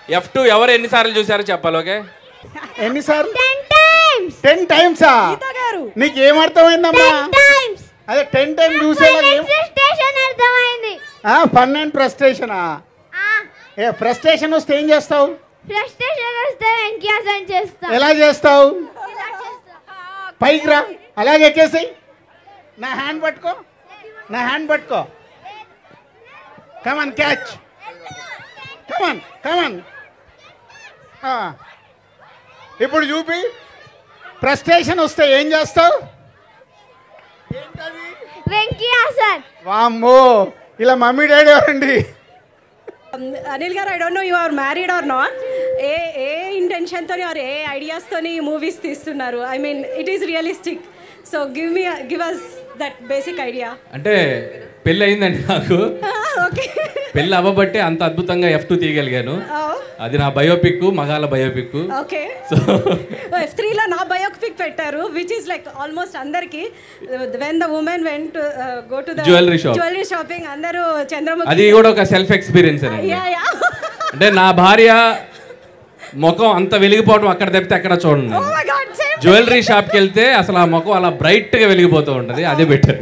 F2 ఎవరు ఎన్నిసార్లు చూసారో చెప్పాలి. ఓకే, ఎన్నిసార్లు? 10 times. 10 times నీకు ఏమర్థమైందమ్మా? అదే 10 times చూసేలాగా ఫన్ అండ్ ఫ్రస్ట్రేషనా? ఫ్రస్ట్రేషన్ వస్తే ఏం చేస్తావు? ఎలా చేస్తావు? పైకి రా, అలాగే ఎక్కేసాయి. నా హ్యాండ్ పట్టుకో. Come on catch, come on. ఇప్పుడు చూపి, ఫ్రస్ట్రేషన్ వస్తే ఏం చేస్తావు? వామ్మో, ఇలా మమ్మీ డాడీ ఎవరండి? Anil garu, I don't know you are married or not. ఏ ఇంటెన్షన్తో ఆర్ ఏ ఐడియాస్తోని మూవీస్ తీస్తున్నారు? I mean it is realistic. So give us that basic idea. అంటే పెళ్ళి అయిందండి నాకు. పెళ్ళి అవ్వబట్టే అంత అద్భుతంగా F2 తీయగలిగాను. అది నా బయోపిక్, మగాళ్ళ బయోపిక్. ఓకే, సో F3లో నా బయోపిక్ పెట్టారు, విచ్ ఇస్ లైక్ ఆల్మోస్ట్ అందరికి. When the women went go to the jewellery shopping, అందరూ చంద్రముఖి. అది కూడా ఒక సెల్ఫ్ ఎక్స్పీరియన్స్ అండి. అంటే నా భార్య ముఖం అంత వెలిగిపోవడం అక్కడ తప్పితే అక్కడ చూడండి. జ్యువెలరీ షాప్కి వెళ్తే అసలు ఆ ముఖం అలా బ్రైట్ గా వెలిగిపోతూ ఉంటుంది. అదే బెటర్.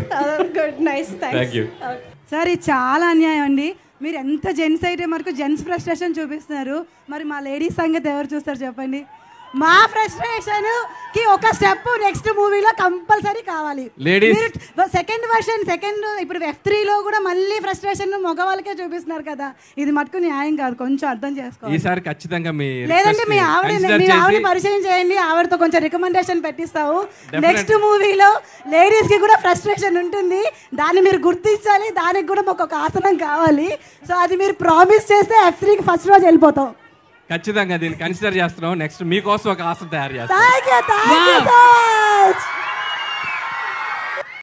సార్, ఇది చాలా అన్యాయం అండి. మీరు ఎంత జెంట్స్ అయితే మనకు జెంట్స్ ఫ్రస్ట్రేషన్ చూపిస్తున్నారు, మరి మా లేడీస్ సంగతి ఎవరు చూస్తారు చెప్పండి? మా ఫ్రస్ట్రేషన్ కి ఒక స్టెప్ నెక్స్ట్ మూవీలో కంపల్సరీ కావాలి. సెకండ్ వర్షన్, ఇప్పుడు F3లో కూడా మళ్ళీ ఫ్రస్ట్రేషన్ మగవాళ్ళకే చూపిస్తున్నారు కదా, ఇది మటుకు న్యాయం కాదు. కొంచెం అర్థం చేసుకోవాలి. ఈసారి ఖచ్చితంగా లేదంటే మీ ఆవిడ పరిచయం చేయండి, ఆవిడతో కొంచెం రికమెండేషన్ పెట్టిస్తావు. నెక్స్ట్ మూవీలో లేడీస్ కి కూడా ఫ్రస్ట్రేషన్ ఉంటుంది, దాన్ని మీరు గుర్తించాలి. దానికి కూడా మాకు ఒక ఆసనం కావాలి. సో అది మీరు ప్రామిస్ చేస్తే F3కి ఫస్ట్ రోజు వెళ్ళిపోతాం. ఖచ్చితంగా దీన్ని కన్సిడర్ చేస్తున్నాం. నెక్స్ట్ మీకోసం ఒక ఆసనం తయారు చేస్తాం.